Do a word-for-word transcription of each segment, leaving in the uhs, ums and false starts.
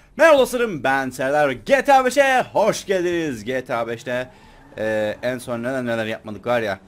Merhaba dostlarım, ben Serdar. G T A beşe hoş geldiniz. G T A beşte e, en son neler neler yapmadık var ya.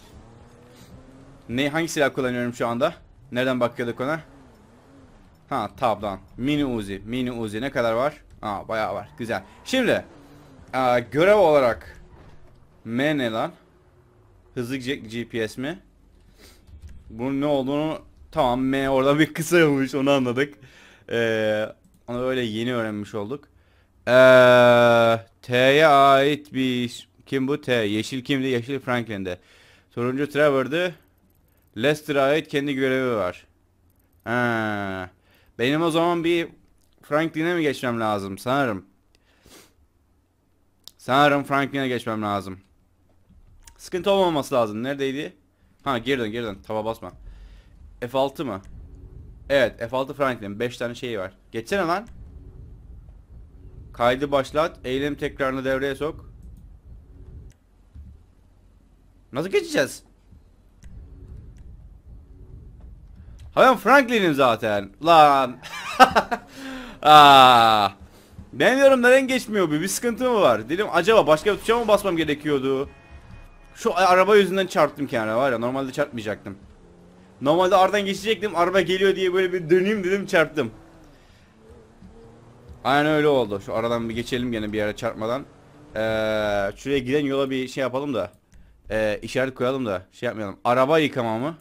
Ne, hangi silah kullanıyorum şu anda? Nereden bakıyorduk ona? Ha, tab'dan. Mini Uzi. Mini Uzi ne kadar var? Aa, bayağı var. Güzel. Şimdi a, görev olarak M ne lan? Hızlı G P S mi? Bunun ne olduğunu, tamam, M orada bir kısa olmuş, onu anladık. Ee, onu öyle yeni öğrenmiş olduk. Ee, T'ye ait bir kim bu T? Yeşil kimdi? Yeşil Franklin'de. Turuncu Trevor'dı. Lester'a ait kendi görevi var. Ha. Benim o zaman bir Franklin'e mi geçmem lazım? Sanırım. Sanırım Franklin'e geçmem lazım. Sıkıntı olmaması lazım. Neredeydi? Ha, geri dön geri dön. Taba basma. F altı mı? Evet, F altı Franklin. beş tane şeyi var. Geçsene lan. Kaydı başlat. Eylem tekrarını devreye sok. Nasıl geçeceğiz? Ha, ben Franklin'im zaten. Lan. Aa. Ben diyorum neden geçmiyor bu? Bir sıkıntı mı var? Dedim acaba başka bir tuşa mı basmam gerekiyordu? Şu araba yüzünden çarptım kendime, var ya, normalde çarpmayacaktım. Normalde aradan geçecektim, araba geliyor diye böyle bir döneyim dedim, çarptım. Aynen öyle oldu. Şu aradan bir geçelim gene bir yere çarpmadan. Ee, şuraya giden yola bir şey yapalım da. Ee, işaret koyalım da şey yapmayalım. Araba yıkama mı?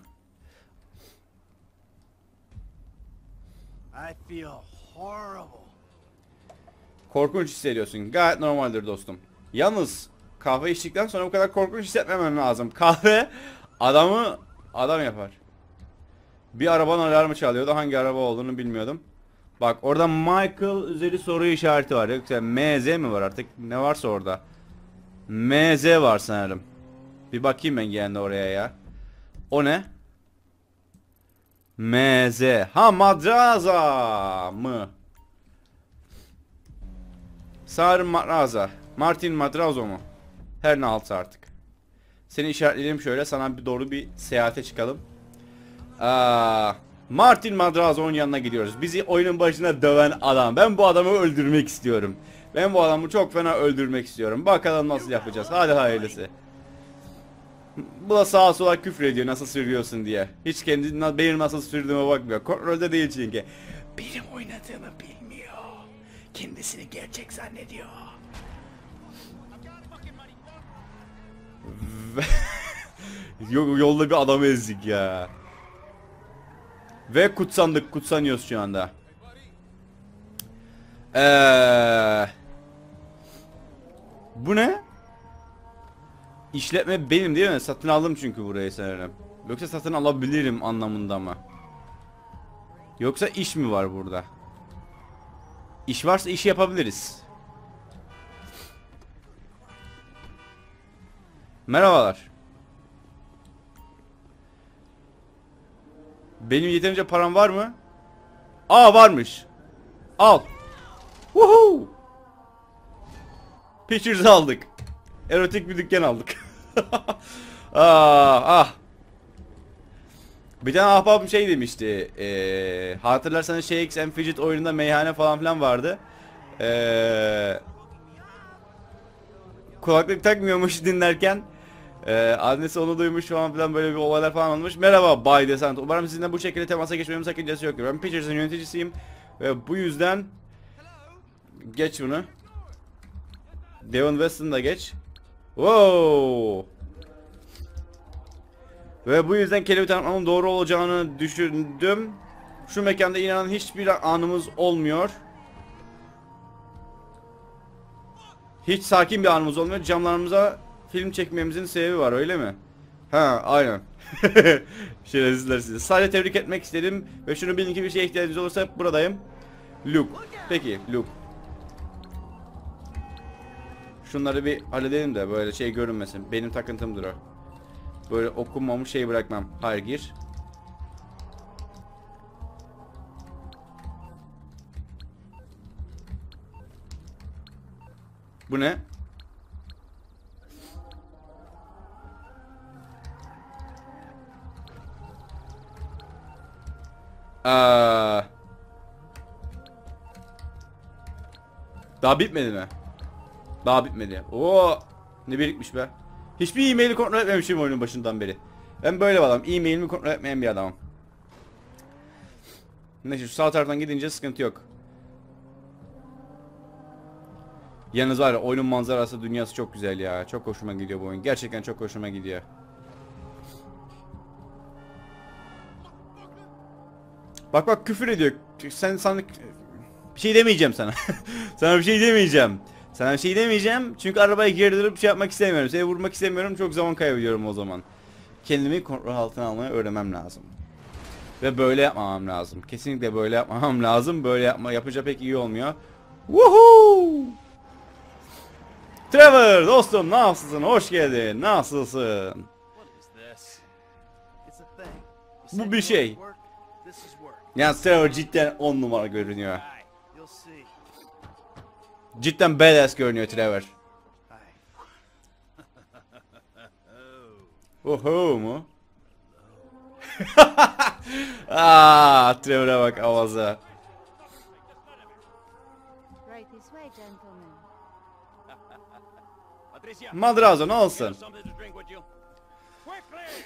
I feel horrible. Korkunç hissediyorsun. Gayet normaldir dostum. Yalnız kahve içtikten sonra bu kadar korkunç hissetmemen lazım. Kahve adamı adam yapar. Bir arabanın alarmı çalıyordu. Hangi araba olduğunu bilmiyordum. Bak orada Michael üzeri soru işareti var. Yoksa M Z mi var artık? Ne varsa orada. M Z var sanırım. Bir bakayım ben gene oraya ya. O ne? M Z. Ha, Madraza mı? Sanırım Madraza. Martin Madrazo mu? Her ne altı artık. Seni işaretleyelim şöyle, sana bir doğru bir seyahate çıkalım. Aa, Martin Madrazo'nun yanına gidiyoruz. Bizi oyunun başına döven adam. Ben bu adamı öldürmek istiyorum. Ben bu adamı çok fena öldürmek istiyorum. Bakalım nasıl yapacağız. Hadi hayırlısı. Bu da sağa sola küfür ediyor nasıl sürüyorsun diye. Hiç kendi benim nasıl sürdüğüme bakmıyor. Kontrolde değil çünkü. Benim oynadığımı bilmiyor. Kendisini gerçek zannediyor. Yolda bir adamı ezdik ya. Ve kutsandık, kutsanıyoruz şu anda. Eee, bu ne? İşletme benim değil mi? Satın aldım çünkü burayı sanırım. Yoksa satın alabilirim anlamında mı? Yoksa iş mi var burada? İş varsa iş yapabiliriz. Merhabalar. Benim yeterince param var mı? Aa, varmış. Al. Woohoo. Pictures aldık. Erotik bir dükkan aldık. ah, ah. Bir tane ahbabım şey demişti. Ee, hatırlarsanız Ş X and Fidget oyununda meyhane falan filan vardı. Ee, kulaklık takmıyormuş dinlerken. Ee, annesi onu duymuş falan filan, böyle bir olaylar falan olmuş. Merhaba Bay Desant. Umarım sizinle bu şekilde temasa geçmemin sakıncası yoktur. Ben Pictures'ın yöneticisiyim. Ve bu yüzden... Geç bunu. Devon Weston'da da geç. Wow. Ve bu yüzden kelime tanımlamamın doğru olacağını düşündüm. Şu mekanda inanan hiçbir anımız olmuyor. Hiç sakin bir anımız olmuyor. Camlarımıza film çekmemizin sebebi var, öyle mi? Ha, aynen. Şerefsizler sizi. Sadece tebrik etmek istedim ve şunu bilin ki bir şeye ihtiyacınız olursa hep buradayım. Luke. Peki Luke. Şunları bir halledelim de böyle şey görünmesin. Benim takıntımdır o. Böyle okunmamış şey bırakmam. Hayır, gir. Bu ne? Aa. Daha bitmedi mi? Daha bitmedi. Oo, ne birikmiş be. Hiçbir e-maili kontrol etmemişim oyunun başından beri. Ben böyle bir adamım. E-mailimi kontrol etmeyen bir adamım. Neyse şu sağ taraftan gidince sıkıntı yok. Yalnız var ya, oyunun manzarası, dünyası çok güzel ya. Çok hoşuma gidiyor bu oyun. Gerçekten çok hoşuma gidiyor. Bak bak, küfür ediyor. Sen sana bir şey demeyeceğim sana. Sana bir şey demeyeceğim. Sana bir şey demeyeceğim. Çünkü arabayı geri dönüp şey yapmak istemiyorum. Seni vurmak istemiyorum. Çok zaman kaybediyorum o zaman. Kendimi kontrol altına almayı öğrenmem lazım. Ve böyle yapmamam lazım. Kesinlikle böyle yapmamam lazım. Böyle yapma yapınca pek iyi olmuyor. Woohoo! Trevor dostum, nasılsın? Hoş geldin. Nasılsın? What is this? It's a thing. You Bu said bir you şey. wanted work, this is work. Yani Trevor cidden on numara görünüyor. Aye, you'll see. Cidden badass görünüyor Trevor. Aye. Oho mu? Aa, Trevor'a bak avaza. Right this way, gentlemen. Patricia, Madrazo ne olsun? something to drink with you. Quickly!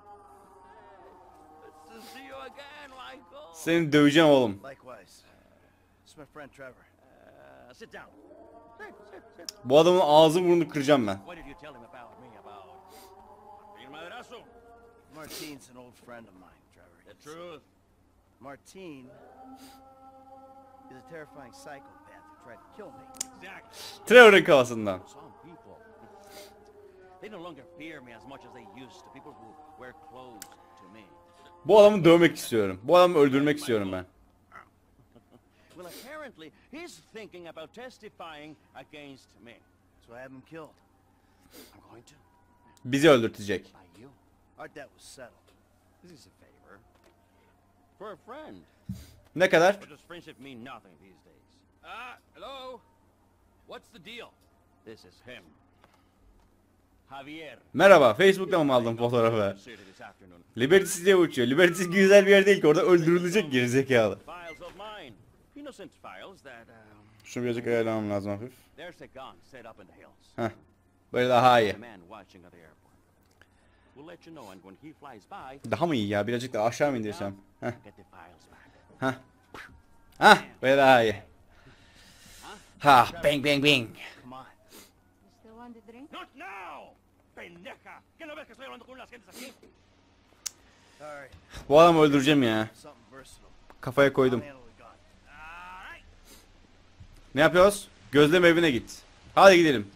Good to see you again, Michael. Seni döveceğim oğlum. Likewise. It's my friend Trevor. Uh, sit down. Sit, sit, sit. Bu adamın ağzı burnunu kıracağım ben. What did you tell him about me, about being madrazo? Martine's an old friend of mine, Trevor. The truth. Martine is a terrifying psychopath who tried to kill me. Exactly. Trevor'ın kafasından. Some people, they no longer fear me as much as they used to. People who wear clothes to me. Bu adamı dövmek istiyorum. Bu adamı öldürmek istiyorum ben. Well, apparently, he's thinking about testifying against me. So I have him killed. I'm going to. Bizi öldürtecek. By you. Our debt was settled. This is a favor. For a friend. Ne kadar? But does friendship mean nothing these days? Ah, hello? What's the deal? This is him. Javier. Merhaba. Facebook'tan mı aldın fotoğrafı? City this afternoon. Liberty City'ye uçuyor. Liberty City güzel bir yer değil ki. Orada öldürülecek gerizekalı. Files of mine. Innocent files that, um, Şunu birazcık ayarlamam lazım hafif. there's a gun set up in the hills. Heh. Böyle daha iyi. A man watching at the airport. We'll let you know, and when he flies by, Daha mı iyi ya? Birazcık da aşağı mı indirsem? Heh. get the files back. Heh. Heh. Böyle daha iyi. Ha. Bang bang bang. Come on. You still want the drink? Not now! Pendeja! ¿Qué no ves que estoy hablando con las gentes aquí? All right. Bu adamı öldüreceğim ya. Something versatile. Kafaya koydum. I'll handle the gun. All right. Ne yapıyoruz? Gözlem evine git. Hadi gidelim.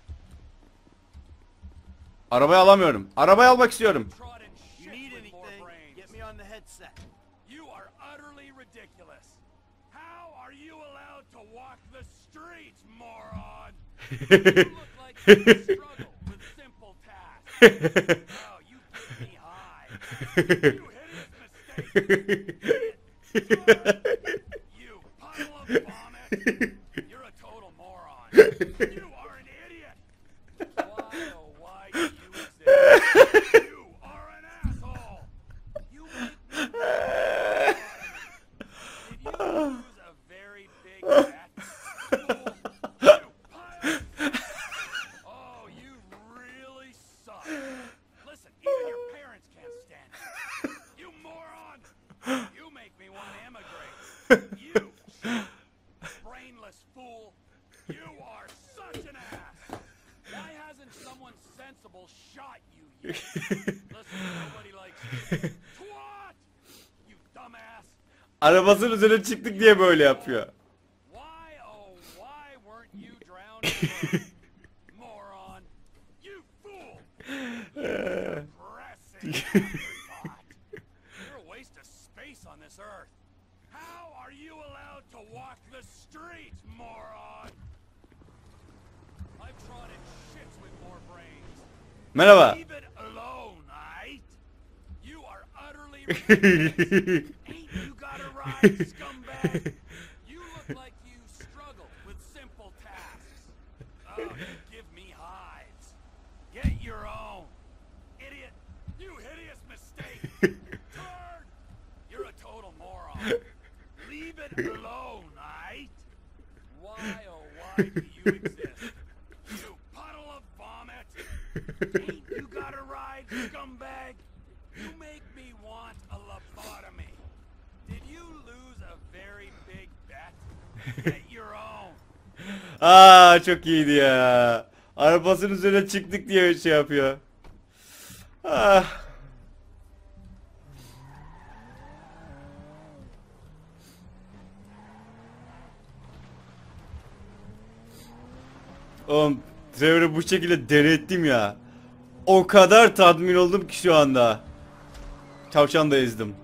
Arabayı alamıyorum. Arabayı almak istiyorum. You need anything, get me on the headset. You are utterly ridiculous. How are you allowed to walk the streets, moron? You look like you struggle with simple tasks. Oh, you give me high. You hideous mistake. You pile of vomit. You're a total moron. You are an idiot. Why, oh, why do you exist? You are an asshole. You make me mad. Did you lose a very big bet? Fool. You pile of- Oh, you really suck. Listen, even your parents can't stand you. You moron. You make me want to emigrate. You brainless fool. You are such an ass. Why hasn't someone sensible shot you yet? Listen, nobody likes you. Twat! You dumbass. Arabasının üzerine çıktık diye böyle yapıyor. Why, oh, why weren't you drowned first? Moron. You fool. Depressing. God. You're a waste of space on this earth. How are you allowed to walk the streets, moron? I've trodden shits with more brains. Merhaba. Leave it alone, aight? You are utterly ridiculous. Ain't you got a ride, scumbag? You look like you struggle with simple tasks. Oh, you give me hives. Get your own. Idiot. You hideous mistake. Turd. You're a total moron. Leave it alone, aight? Why, oh, why that you exist. You puddle of vomit. Ain't you got a ride, scumbag? You make me want a lobotomy. Did you lose a very big bet? Get your own. Aa çok iyiydi ya. Arabasının üzerine çıktık diye şey yapıyor. Ah. Oğlum Trevor'ı bu şekilde deli ettim ya. O kadar tatmin oldum ki şu anda. Tavşan da ezdim.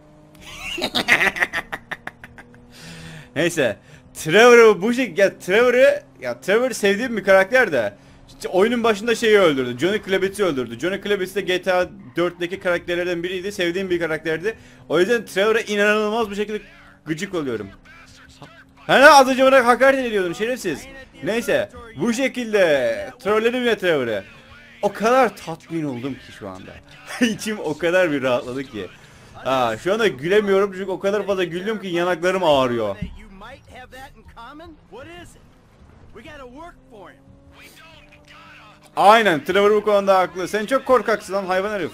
Neyse. Trevor'ı bu şekilde ya Trevor'ı ya Trevor sevdiğim bir karakter de. İşte oyunun başında şeyi öldürdü. Johnny Clabbett'i öldürdü. Johnny Clabbett de G T A dörtteki karakterlerden biriydi. Sevdiğim bir karakterdi. O yüzden Trevor'a inanılmaz bir şekilde gıcık oluyorum. Hani az önce bana hakaret ediyordun şerefsiz. Neyse bu şekilde trolledim ya Trevor'ı. O kadar tatmin oldum ki şu anda. İçim o kadar bir rahatladı ki. Ha, şu anda gülemiyorum çünkü o kadar fazla güldüm ki yanaklarım ağrıyor. Aynen Trevor bu konuda haklı. Sen çok korkaksın lan hayvan herif.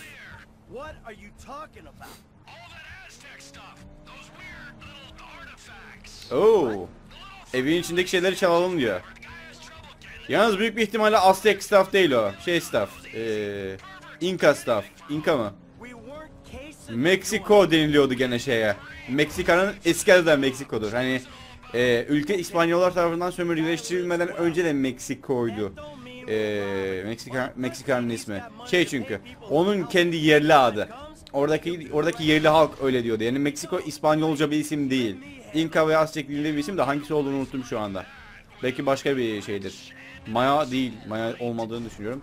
Oo. Evin içindeki şeyleri çalalım diyor. Yalnız büyük bir ihtimalle Aztek stuff değil o. Şey stuff. Ee, Inca stuff. Inca mı? Meksiko deniliyordu gene şeye. Meksika'nın eski adı da Meksiko'dur. Hani e, ülke İspanyollar tarafından sömürgeleştirilmeden önce de Meksiko'ydu. E, Meksika Meksika'nın ismi. Şey çünkü onun kendi yerli adı. Oradaki oradaki yerli halk öyle diyordu. Yani Meksiko İspanyolca bir isim değil. Inca ve Aztek dilinde bir isim de hangisi olduğunu unuttum şu anda. Belki başka bir şeydir. Maya değil. Maya olmadığını düşünüyorum.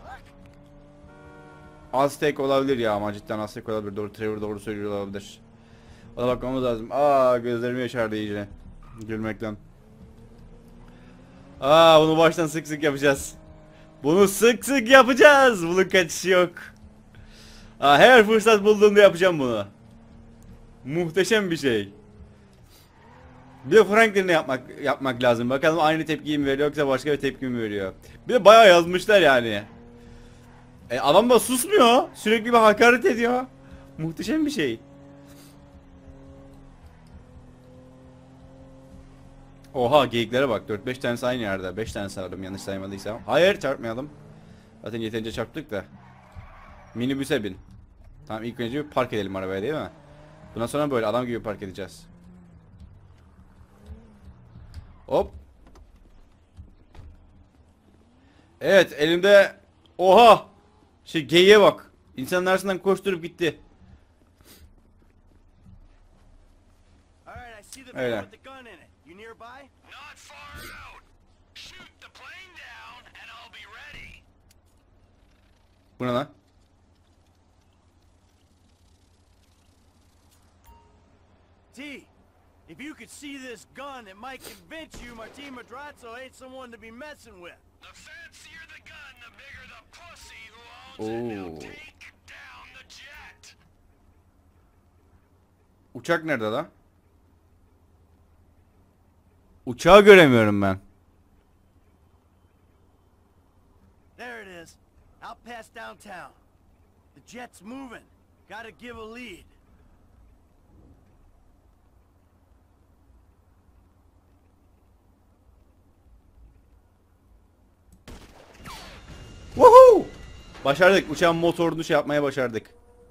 Aztek olabilir ya ama cidden Aztek olabilir. Doğru, Trevor doğru söylüyor olabilir. Ona bakmamız lazım. Aa gözlerimi yaşardı iyice. Gülmekten. Aa bunu baştan sık sık yapacağız. Bunu sık sık yapacağız. Bunun kaçışı yok. Aa, her fırsat bulduğumda yapacağım bunu. Muhteşem bir şey. Bir de Franklin'e yapmak yapmak lazım. Bakalım aynı tepkiyi mi veriyor yoksa başka bir tepki mi veriyor. Bir de bayağı yazmışlar yani. E adam da susmuyor. Sürekli bir hakaret ediyor. Muhteşem bir şey. Oha geyiklere bak. dört beş tanesi aynı yerde. beş tane sanırım yanlış saymadıysam. Hayır çarpmayalım. Zaten yeterince çarptık da. Minibüse bin. Tamam ilk önce bir park edelim arabaya değil mi? Bundan sonra böyle adam gibi park edeceğiz. Hop. Evet elimde. Oha. Şey geyiğe bak. İnsanın arasından koşturup gitti. Öyle. Bu ne lan? T, if you could see this gun, it might convince you Martin Madrazo ain't someone to be messing with. The fancier the gun, the bigger the pussy who owns it. Now take down the jet. Uçak nerede lan? Uçağı göremiyorum ben. There it is. Out past downtown. The jet's moving. Gotta give a lead. Woohoo! Başardık. Uçağın motorunu şey yapmaya başardık.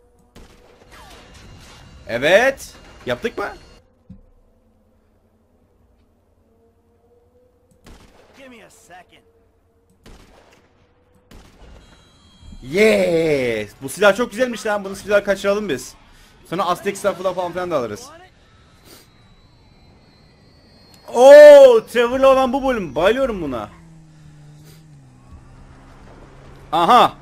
Evet. Yaptık mı? Yes. Bu silah çok güzelmiş lan. Bunu silah kaçıralım biz. Sonra Aztek silahı falan filan da alırız. Oo, Trevor'la olan bu bölüm. Bayılıyorum buna. Aha.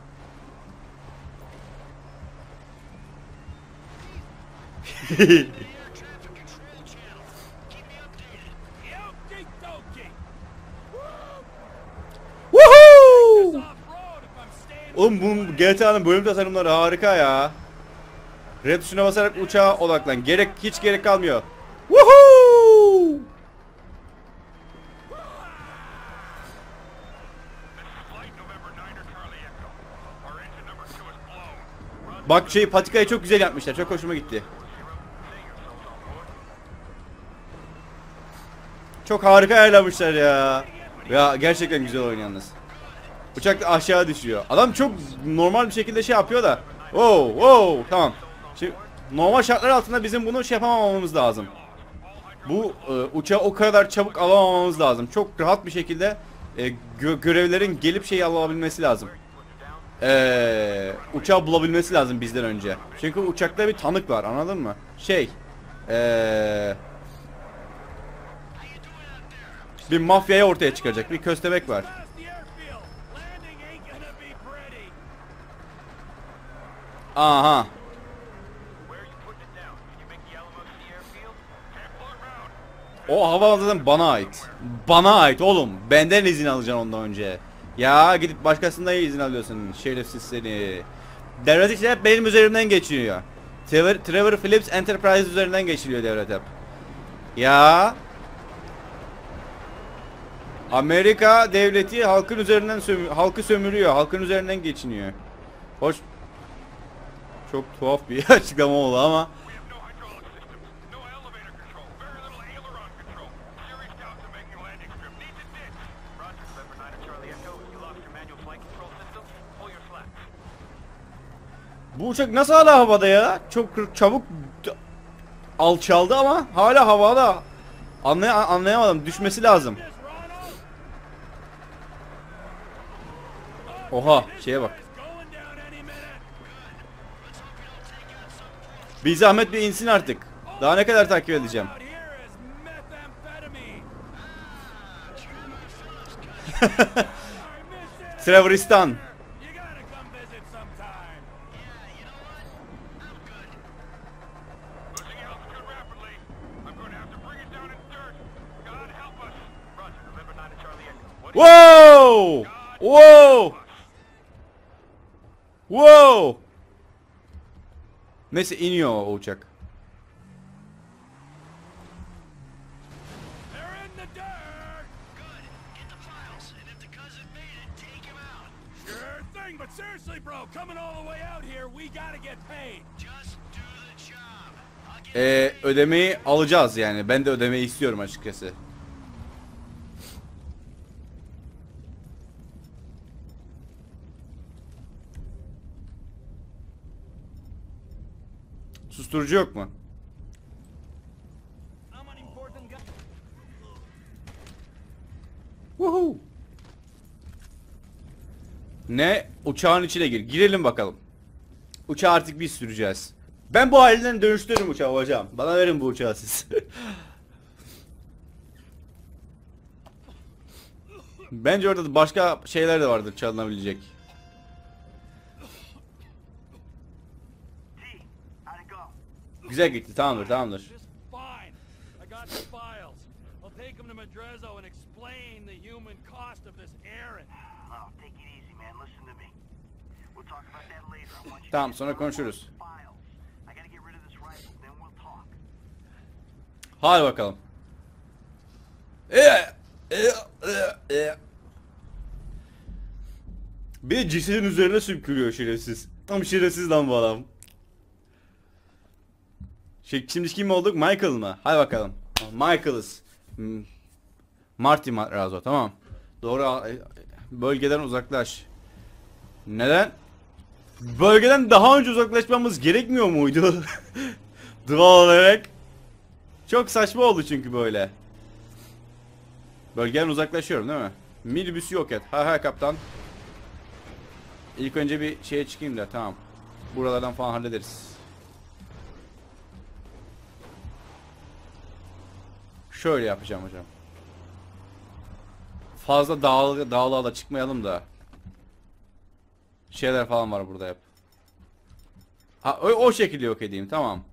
Woohoo! Oğlum bu G T A'nın bölüm tasarımları harika ya. Red tuşuna basarak uçağa odaklan. Gerek hiç gerek kalmıyor. Woohoo! Bak şey patikayı çok güzel yapmışlar. Çok hoşuma gitti. Çok harika ayarlamışlar ya. Ya gerçekten güzel oyun yalnız. Uçak da aşağı düşüyor. Adam çok normal bir şekilde şey yapıyor da. Wow, wow, tamam. Şimdi normal şartlar altında bizim bunu şey yapamamamız lazım. Bu e, uçağı o kadar çabuk alamamamız lazım. Çok rahat bir şekilde e, gö görevlerin gelip şeyi alabilmesi lazım. E, uçağı bulabilmesi lazım bizden önce. Çünkü uçakta bir tanık var, anladın mı? Şey, e, bir mafyayı ortaya çıkaracak bir köstebek var. Aha. O hava zaten bana ait. Bana ait oğlum. Benden izin alacaksın ondan önce. Ya gidip başkasından izin alıyorsun. Şerefsiz seni. Devlet işte hep benim üzerimden geçiyor. Trevor, Trevor Phillips Enterprise üzerinden geçiliyor devlet hep. Ya. Amerika devleti halkın üzerinden sömür halkı sömürüyor. Halkın üzerinden geçiniyor. Hoş. Çok tuhaf bir açıklama oldu ama. Bu uçak nasıl hala havada ya? Çok çabuk alçaldı ama hala havada. Anlay anlayamadım. Düşmesi lazım. Oha, şeye bak. Bir zahmet bir insin artık. Daha ne kadar takip edeceğim? Trevoristan. Wow! Wow! Wow! Neyse iniyor o uçak. Ee, ödemeyi alacağız yani. Ben de ödemeyi istiyorum açıkçası. Susturucu yok mu? Woohoo. Ne? Uçağın içine gir. Girelim bakalım. Uçağı artık biz süreceğiz. Ben bu halinden dönüştürürüm uçağı hocam. Bana verin bu uçağı siz. Bence orada başka şeyler de vardır çalınabilecek. Güzel gitti. Tamamdır, tamamdır. Tamam, sonra konuşuruz. Hadi bakalım. Bir cesedin üzerine sümkürüyor şerefsiz. Tam şerefsiz lan bu adam. Şey, şimdi kim olduk? Michael mı? Hadi bakalım. Michael'ız. Marty Madrazo, tamam. Doğru, bölgeden uzaklaş. Neden? Bölgeden daha önce uzaklaşmamız gerekmiyor muydu? Doğal olarak. Çok saçma oldu çünkü böyle. Bölgeden uzaklaşıyorum değil mi? Minibüsü yok et. Ha ha kaptan. İlk önce bir şeye çıkayım da tamam. Buralardan falan hallederiz. Şöyle yapacağım hocam. Fazla dağlı dağlığa da çıkmayalım da. Şeyler falan var burada hep. Ha o, o şekilde yok edeyim, tamam.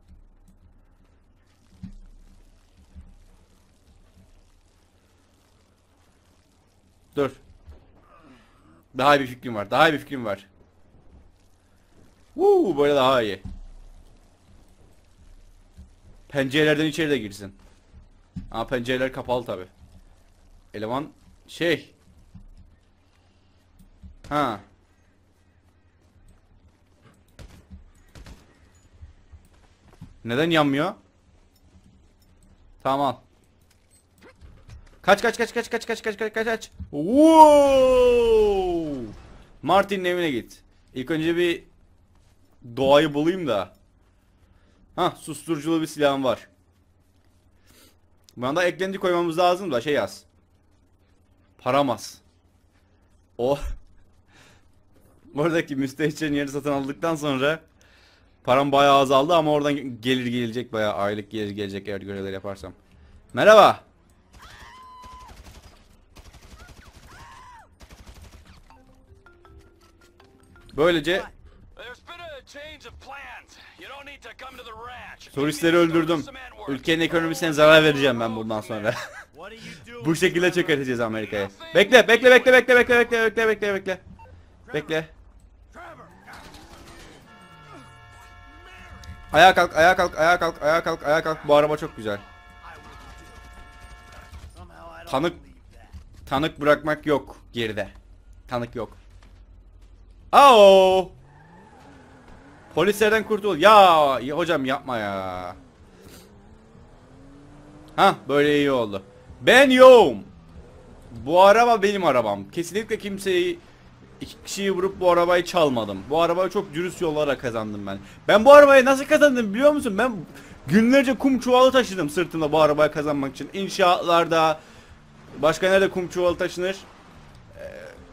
Dur. Daha iyi bir fikrim var. Daha iyi bir fikrim var. Woo, böyle daha iyi. Pencerelerden içeri de girsin. Ama pencereler kapalı tabi. Eleman şey. Ha. Neden yanmıyor? Tamam al. Kaç kaç kaç kaç kaç kaç kaç kaç kaç kaç. Wow! Martin'in evine git. İlk önce bir doğayı bulayım da. Hah, susturuculu bir silahım var. Buna da eklenti koymamız lazım da şey yaz. Paramaz. O Buradaki müstehcen yeri satın aldıktan sonra param bayağı azaldı ama oradan gelir gelecek, bayağı aylık gelir gelecek eğer görevler yaparsam. Merhaba. Böylece turistleri öldürdüm. Ülkenin ekonomisine zarar vereceğim ben bundan sonra. Bu şekilde çökerteceğiz Amerika'yı. Bekle, bekle, bekle, bekle, bekle, bekle, bekle, bekle, bekle. Bekle. Ayağa kalk, ayağa kalk, ayağa kalk, ayağa kalk, ayağa kalk. Bu araba çok güzel. Tanık tanık bırakmak yok geride. Tanık yok. Aa! Polislerden kurtul. Ya, ya hocam yapma ya. Ha, böyle iyi oldu. Ben yoğum. Bu araba benim arabam. Kesinlikle kimseyi, iki kişiyi vurup bu arabayı çalmadım. Bu arabayı çok dürüst yollara kazandım ben. Ben bu arabayı nasıl kazandım biliyor musun? Ben günlerce kum çuvalı taşıdım sırtımda bu arabayı kazanmak için. İnşaatlarda, başka nerede kum çuvalı taşınır? Ee,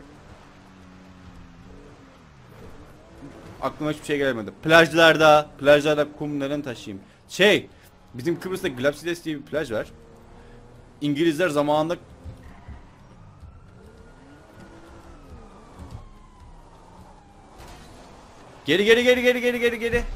aklıma hiçbir şey gelmedi. Plajlarda, plajlarda kum neden taşıyayım? Şey, bizim Kıbrıs'ta Glapsides diye bir plaj var. İngilizler zamanında Geri geri geri geri geri geri geri.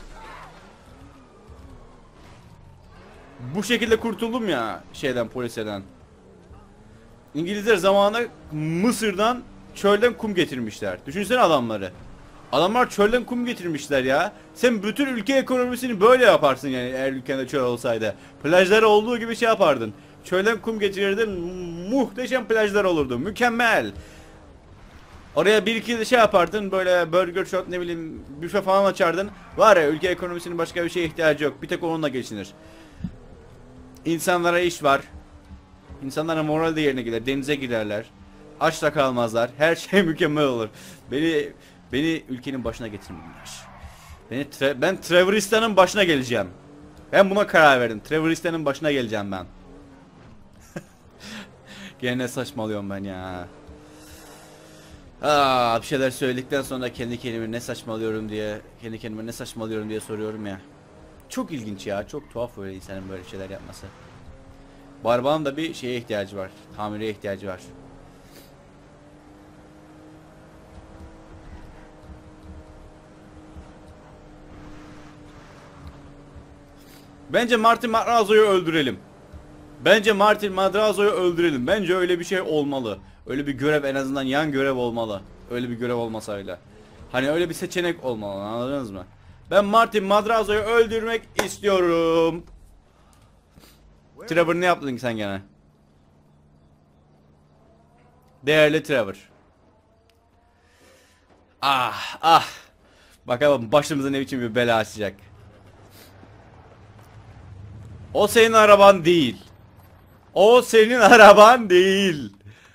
Bu şekilde kurtuldum ya şeyden, poliseden. İngilizler zamanında Mısır'dan çölden kum getirmişler. Düşünsene adamları. Adamlar çölden kum getirmişler ya. Sen bütün ülke ekonomisini böyle yaparsın yani eğer ülkende çöl olsaydı. Plajlar olduğu gibi şey yapardın. Çölden kum getirirdin, muhteşem plajlar olurdu. Mükemmel. Oraya bir iki şey yapardın, böyle burger shop, ne bileyim büfe falan açardın. Var ya, ülke ekonomisinin başka bir şeye ihtiyacı yok. Bir tek onunla geçinir. İnsanlara iş var. İnsanlara moral de yerine gelir. Denize girerler. Aç da kalmazlar. Her şey mükemmel olur. Beni beni ülkenin başına getirmeliler. Beni tra ben Trevorista'nın başına geleceğim. Ben buna karar verdim. Trevorista'nın başına geleceğim ben. Gene ne saçmalıyorum ben ya. Aa, bir şeyler söyledikten sonra kendi kendime ne saçmalıyorum diye, kendi kendime ne saçmalıyorum diye soruyorum ya. Çok ilginç ya, çok tuhaf öyle insanın böyle şeyler yapması. Bu arabanın da bir şeye ihtiyacı var, tamire ihtiyacı var. Bence Martin Madrazo'yu öldürelim. Bence Martin Madrazo'yu öldürelim. Bence öyle bir şey olmalı. Öyle bir görev, en azından yan görev olmalı. Öyle bir görev olmasaydı. Hani öyle bir seçenek olmalı, anladınız mı? Ben Martin Madrazo'yu öldürmek istiyorum. Trevor, ne yaptın sen gene? Değerli Trevor. Ah ah. Bakalım başımıza ne biçim bir bela açacak. O senin araban değil. O senin araban değil.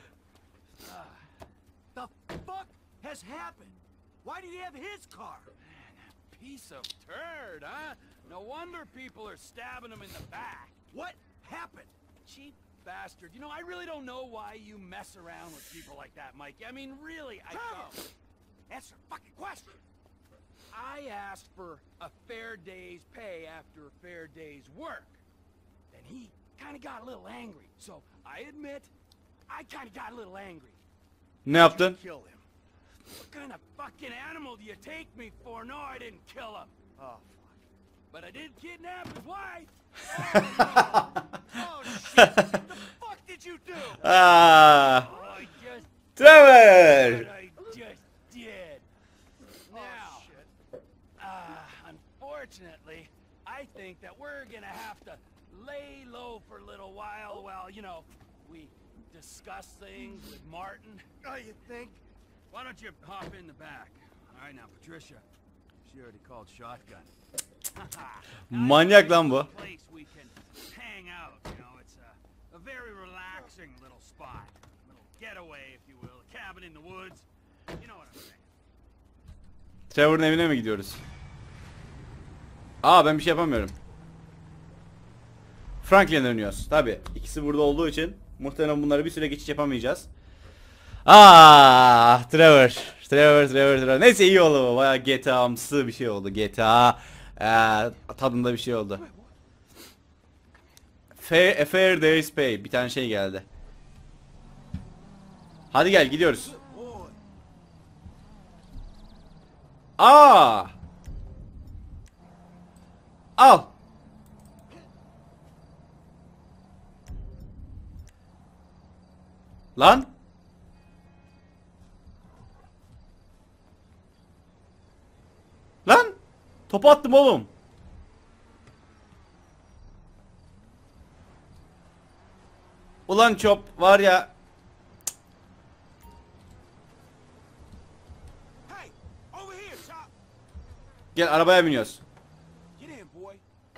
The fuck has happened? Why did he have his car? Piece of turd, huh? No wonder people are stabbing him in the back. What happened? Cheap bastard. You know, I really don't know why you mess around with people like that, Mike. I mean, really, I don't. Answer the fucking question. I asked for a fair day's pay after a fair day's work. Then he kind of got a little angry. So, I admit, I kind of got a little angry. Ne yaptın? Kill him. What kind of fucking animal do you take me for? No, I didn't kill him. Oh, fuck. But I did kidnap his wife. Oh, no. Oh, shit. What the fuck did you do? Ah, Oh, I just Trevor. what I just did. Now, uh, unfortunately, I think that we're gonna have to lay low for a little while while, you know, we discuss things with Martin. Oh, you think? Why don't you hop in the back? All right, now, Patricia. She already called shotgun. Manyak lan bu. Place we can hang out, you know, it's a, a very relaxing little spot. Little getaway, if you will. A cabin in the woods. You know what I'm saying. Trevor'ın evine mi gidiyoruz? Aa ben bir şey yapamıyorum. Franklin'e dönüyoruz. Tabi ikisi burada olduğu için muhtemelen bunları bir süre geçiş yapamayacağız. Ah Trevor. Trevor, Trevor, Trevor. Neyse iyi oldu bu. Bayağı G T A'msı bir şey oldu. G T A ee, tadında bir şey oldu. Fair, a fair there is pay. Bir tane şey geldi. Hadi gel gidiyoruz. Aa! Al. Lan. Lan. Topu attım oğlum. Ulan çop var ya. Hey, over here, Chop. Gel arabaya biniyoruz. Get in, boy.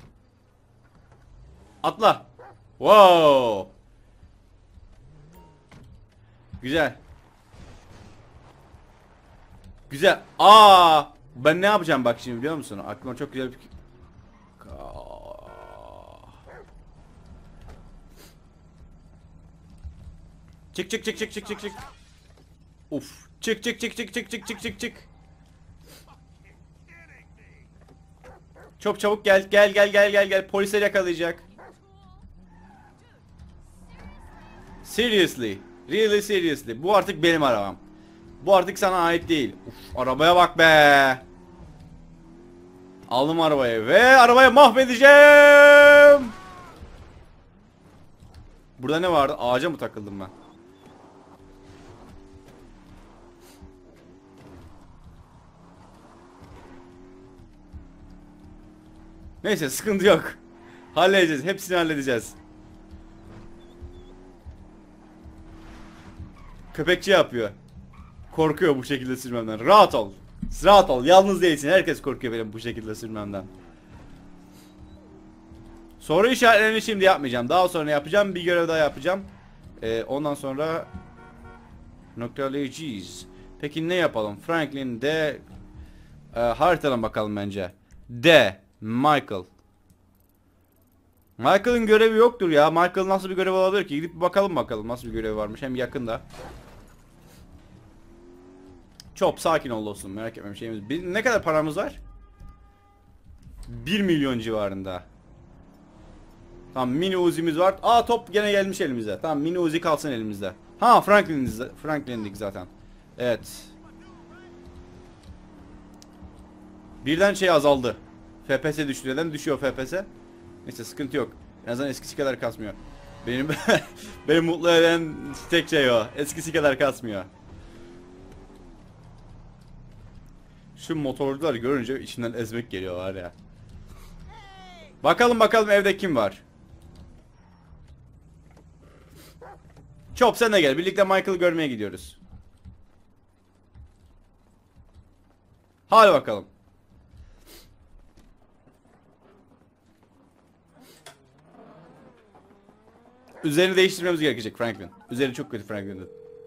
Atla. Wow. Güzel. Güzel. Aa, ben ne yapacağım bak şimdi biliyor musun? Aklıma çok güzel bir Çık çık çık çık çık çık çık. Uf. Çık çık çık çık çık çık çık çık çık. Çok çabuk gel gel gel gel gel gel polisler yakalayacak. Seriously. Really seriously. Bu artık benim arabam. Bu artık sana ait değil. Uf, arabaya bak be. Aldım arabayı ve arabayı mahvedeceğim. Burada ne vardı? Ağaca mı takıldım ben? Neyse sıkıntı yok. Halledeceğiz. Hepsini halledeceğiz. Köpekçi yapıyor. Korkuyor bu şekilde sürmemden. Rahat ol. Rahat ol. Yalnız değilsin. Herkes korkuyor benim bu şekilde sürmemden. Soru işaretlerini şimdi yapmayacağım. Daha sonra yapacağım. Bir görev daha yapacağım. Ee, ondan sonra noktalayacağız. Peki ne yapalım? Franklin de e, haritadan bakalım bence. D. Michael. Michael'ın görevi yoktur ya. Michael nasıl bir görev olabilir ki? Gidip bir bakalım bakalım nasıl bir görevi varmış. Hem yakında. Çok sakin ol dostum. Merak etme bir şeyimiz. Bir, ne kadar paramız var? bir milyon civarında. Tamam mini Uzi'miz var. Aa top gene gelmiş elimize. Tamam mini Uzi kalsın elimizde. Ha Franklin'dik Franklin'dik zaten. Evet. Birden şey azaldı. F P S düştü. Neden düşüyor F P S? Neyse sıkıntı yok. En azından eskisi kadar kasmıyor. Benim beni mutlu eden tek şey o. Eskisi kadar kasmıyor. Şu motorcular görünce içinden ezmek geliyor var ya. Bakalım bakalım evde kim var? Chop sen de gel. Birlikte Michael'ı görmeye gidiyoruz. Hadi bakalım. Üzerini değiştirmemiz gerekecek Franklin. Üzeri çok kötü Franklin'in.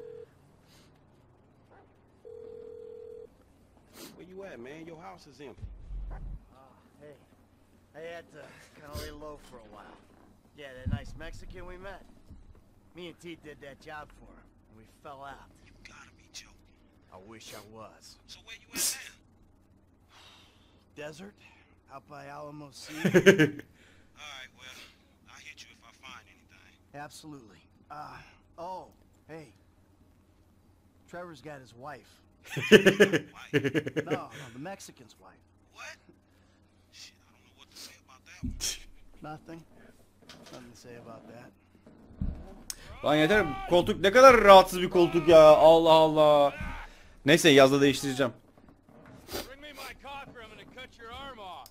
Where you at, man? Your house is empty. Hey, I had to kind of lay low for a while. Yeah, that nice Mexican we met. Me and T did that job for him, and we fell out. You gotta be joking. I wish I was. So where you at now? Desert, out by Alamo Sea. All right, well, I'll hit you if I find anything. Absolutely. Uh, oh, hey. Trevor's got his wife. Wife? No, no, the Mexican's wife. What? Shit, I don't know what to say about that one. Nothing. Nothing to say about that. Lan yeter koltuk ne kadar rahatsız bir koltuk ya. Allah Allah. Neyse yazda değiştireceğim. Bring me my cocker, I'm gonna cut your arm off.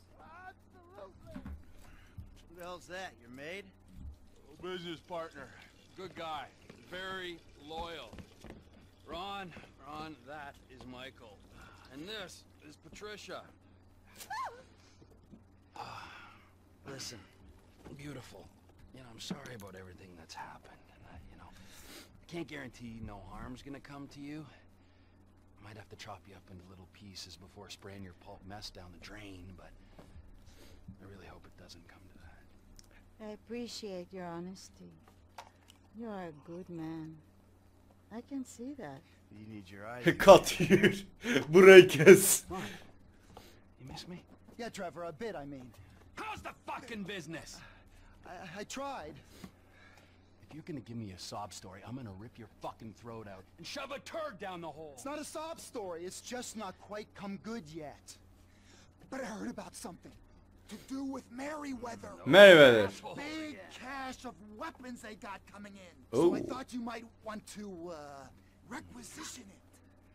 Who the hell's that? Your maid? Business partner. Good guy. Very loyal. Ron, Ron, that is Michael. And this is Patricia. Listen, beautiful. You know, I'm sorry about everything that's happened. And I, you know, I can't guarantee no harm's gonna come to you. I might have to chop you up into little pieces before spraying your pulp mess down the drain, but I really hope it doesn't come to that. I appreciate your honesty. You are a good man. I can see that. You need your eyes. Kat yürü. Burayı kes. Come on. You miss me? Yeah, Trevor, a bit, I mean. How's the fucking business? I, I tried. If you're gonna give me a sob story, I'm gonna rip your fucking throat out and shove a turd down the hole. It's not a sob story, it's just not quite come good yet. But I heard about something to do with Merryweather. Merryweather. Big cache of weapons they got coming in. Ooh. So I thought you might want to, uh, requisition it.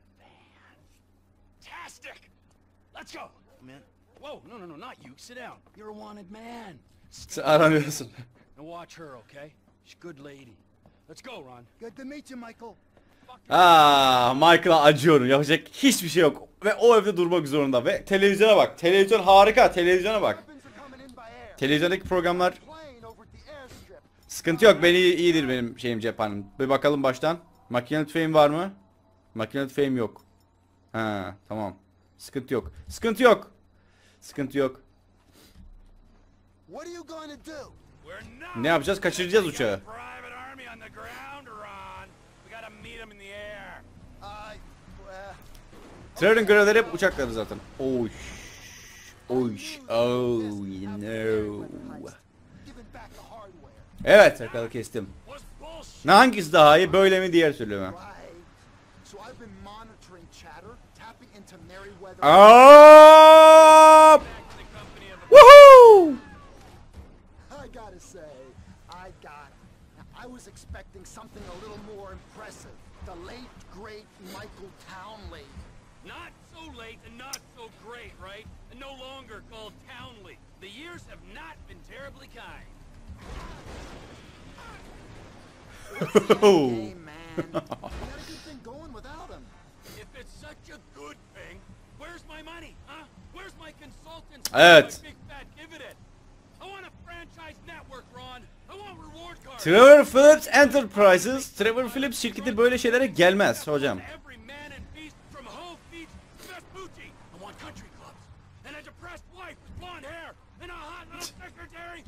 Fantastic! Let's go! Man. Whoa, no, no, no, not you. Sit down. You're a wanted man. Sen aranıyorsun. And watch her, okay? She's a good lady. Let's go, Ron. Good to meet you, Michael. Aa, Michael'a acıyorum. Yapacak hiçbir şey yok. Ve o evde durmak zorunda. Ve televizyona bak. Televizyon harika. Televizyona bak. Weapons are coming in by air. Televizyondaki programlar Plane over at the airstrip. sıkıntı yok. Ben iyi, iyidir benim şeyim cephanem. Bir bakalım baştan. Makineli tüfeğim var mı? Makineli tüfeğim yok. Ha, tamam. Sıkıntı yok. Sıkıntı yok. Sıkıntı yok. What are you going to do? We're not. Ne yapacağız? Kaçıracağız uçağı. Private army on the ground, Ron. We gotta meet them in the air. Uh, uh, Trevor'ın görevleri hep uçakları zaten. Oy. Oy. Oh no. giving back the hardware. Evet, sakalı kestim. Was bullshit. Ne hangisi daha iyi? Böyle mi, diğer türlü mü? Right. So I've been monitoring chatter, tapping into Merryweather. Aaaaaaap! Back to the company of the Woohoo! I gotta say, I got. I was expecting something a little more impressive. The late, great Michael Townley. Not so late and not so great, right? And no longer called Townley. The years have not been terribly kind. Hey, man. We had a good thing going without him. If it's such a good thing, where's my money, huh? Where's my consultants? Evet. My big fat dividend? I want a franchise network, Ron. I want reward cards. Trevor Phillips Enterprises. Trevor Phillips şirketi böyle şeylere gelmez hocam. Every man and beast from Hove Beach to Vespucci. I want country clubs and a depressed wife with blonde hair and a hot little secretary.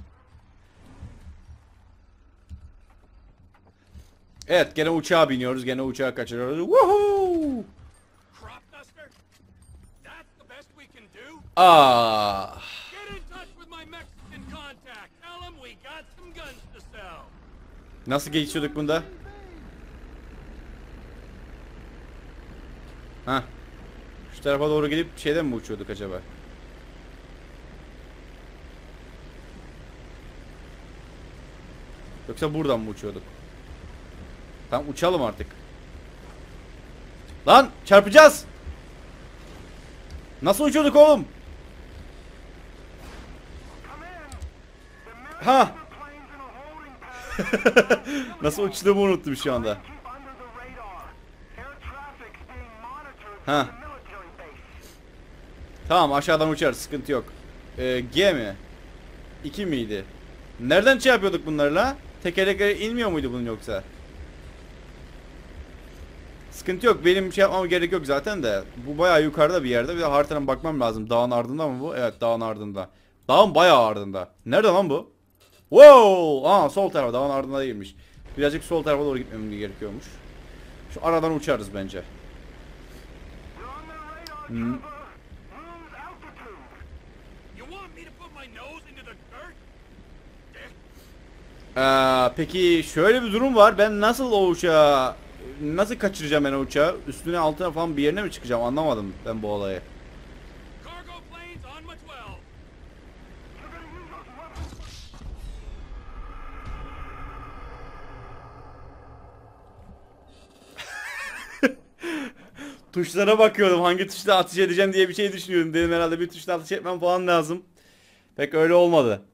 Evet, gene uçağa biniyoruz. Gene uçağı kaçırıyoruz. Woohoo! Crop duster? That's the best we can do? Aa. Get in touch with my Mexican contact. Tell him we got some guns to sell. Nasıl geçiyorduk bunda? Ha. Şu tarafa doğru gelip şeyden mi uçuyorduk acaba? Yoksa buradan mı uçuyorduk? Tamam, uçalım artık. Lan çarpacağız. Nasıl uçuyorduk oğlum? Ha. Nasıl uçtuğumu unuttum şu anda. Ha. Tamam, aşağıdan uçarız, sıkıntı yok. Ee, G mi? iki miydi? Nereden şey yapıyorduk bunlarla? Tekerlekleri inmiyor muydu bunun yoksa? Sıkıntı yok, benim şey yapmam gerek yok zaten de. Bu bayağı yukarıda bir yerde. Bir de haritadan bakmam lazım. Dağın ardında mı bu? Evet, dağın ardında. Dağın bayağı ardında. Nerede lan bu? Wow! Aa, sol tarafa, dağın ardında değilmiş. Birazcık sol tarafa doğru gitmem gerekiyormuş. Şu aradan uçarız bence. Hmm. You want me to put my nose into the dirt? Ee, peki şöyle bir durum var. Ben nasıl o uçağı, nasıl kaçıracağım ben o uçağı? Üstüne altına falan bir yerine mi çıkacağım? Anlamadım ben bu olayı. Cargo planes on Maxwell. Tuşlara bakıyordum. Hangi tuşla ateş edeceğim diye bir şey düşünüyordum. Dedim herhalde bir tuşla ateş etmem falan lazım. Pek öyle olmadı.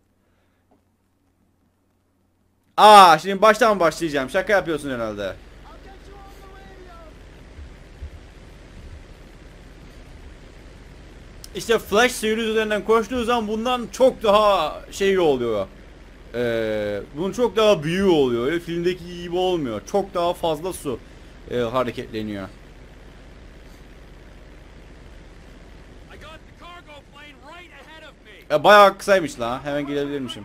Aa, şimdi baştan mı başlayacağım? Şaka yapıyorsun herhalde. I'll get you on the radio. işte Flash seyir üzerinden koştuğu zaman bundan çok daha şey oluyor. Ee, bunun çok daha büyüğü oluyor. Öyle filmdeki gibi olmuyor. Çok daha fazla su e, hareketleniyor. I got the cargo plane right ahead of me. E, bayağı kısaymış la. Hemen gelebilirmişim.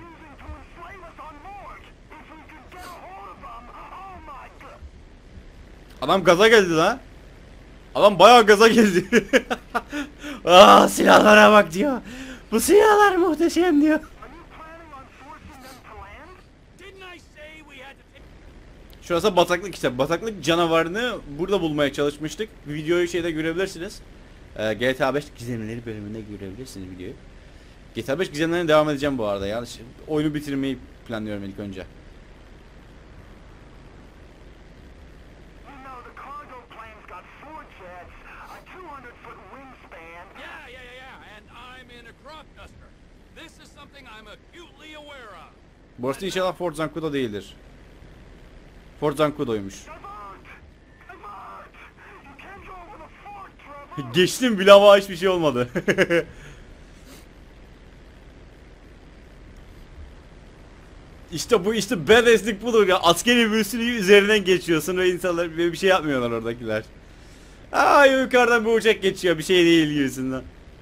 Adam gaza geldi lan. Adam bayağı gaza geldi. Aa, silahlara bak diyor. Bu silahlar muhteşem diyor. Didn't I say we had to take... Şurası bataklık işte. Bataklık canavarını burada bulmaya çalışmıştık. Videoyu şeyde görebilirsiniz. Ee, G T A beş gizemleri bölümünde görebilirsiniz videoyu. G T A beş gizemlerine devam edeceğim bu arada ya. Şimdi oyunu bitirmeyi planlıyorum ilk önce. Yeah, yeah, yeah, yeah. And I'm in a crop duster. This is something I'm acutely aware of. Burası inşallah Fort Zancudo değildir. Fort Zancudo'ymuş. Geçtim bile ama hiçbir şey olmadı. İşte bu işte badasslik budur ya. Askeri bir üstünü üzerinden geçiyorsun ve insanlar bir şey yapmıyorlar oradakiler. Aa, yukarıdan bir uçak geçiyor, bir şey değil gibisinden.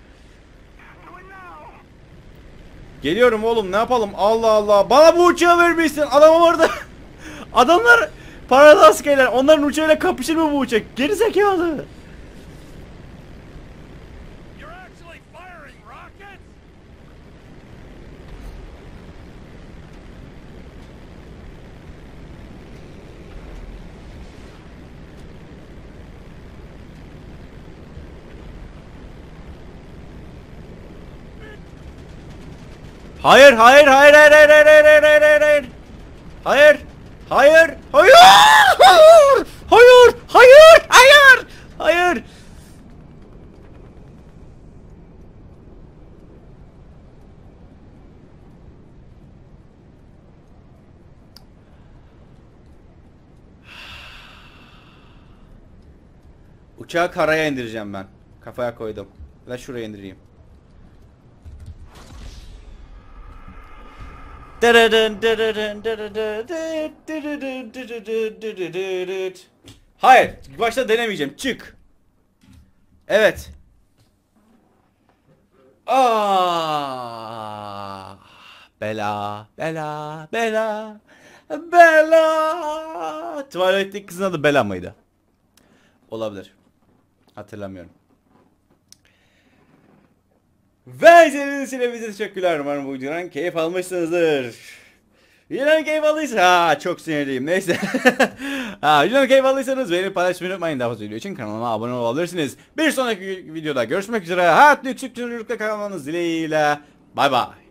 Geliyorum oğlum, ne yapalım? Allah Allah. Bana bu uçağı vermişsin. Adamım orada. Adamlar paralı askerler. Onların uçağıyla kapışır mı bu uçak? Geri zekalı. You're actually firing rockets? Hayır, hayır, hayır, hayır, hayır, hayır, hayır, hayır, hayır, hayır, hayır. Hayır, hayır, hayır, hayır, hayır, hayır, hayır, hayır. Uçağı karaya indireceğim ben. Kafaya koydum. Ve şuraya indireyim. Hayır, başta denemeyeceğim. Çık. Evet. Ah, bela, bela, bela, bela. Tuvaletteki kızın adı Bela mıydı? Olabilir. Hatırlamıyorum. Ve izlediğiniz için bize teşekkürler. Umarım bu videodan keyif almışsınızdır. Videodan keyif aldıysa ha, çok sinirliyim. Neyse. ha, videodan keyif aldıysanız beğenip paylaşmayı unutmayın. Daha fazla video için kanalıma abone olabilirsiniz. Bir sonraki videoda görüşmek üzere. Hayatlı yüksek çocukla kalmanız dileğiyle. Bay bay.